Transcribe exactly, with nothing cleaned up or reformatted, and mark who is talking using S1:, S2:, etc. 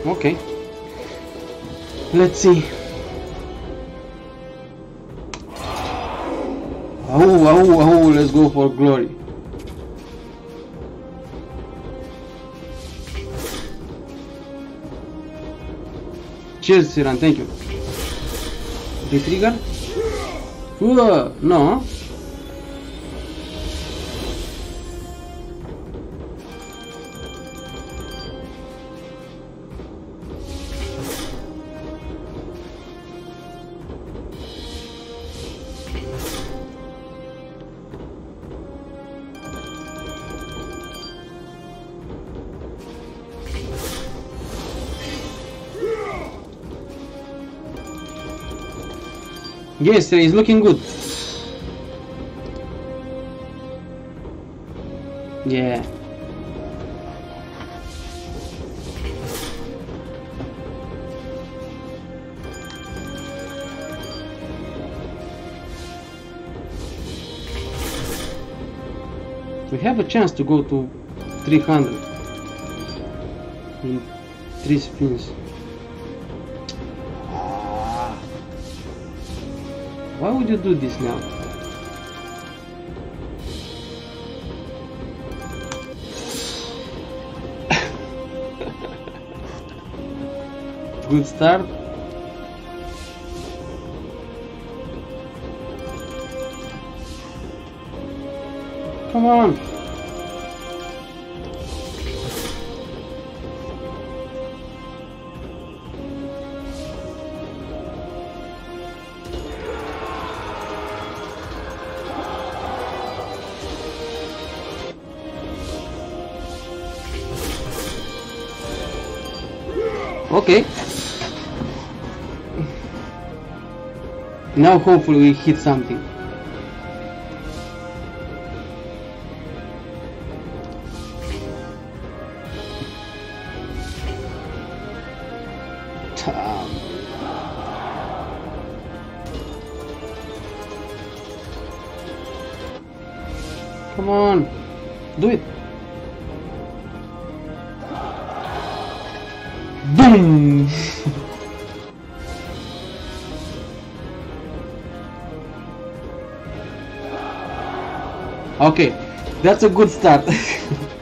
S1: Okay. Let's see. Oh, oh, oh, let's go for glory. Cheers, Siran, thank you. The trigger? Uh, no. Yes, it's looking good. Yeah. We have a chance to go to three hundred in three spins. Why would you do this now? Good start. Come on. Okay. Now hopefully we hit something. Tam. Come on. Do it. Boom! Okay, that's a good start.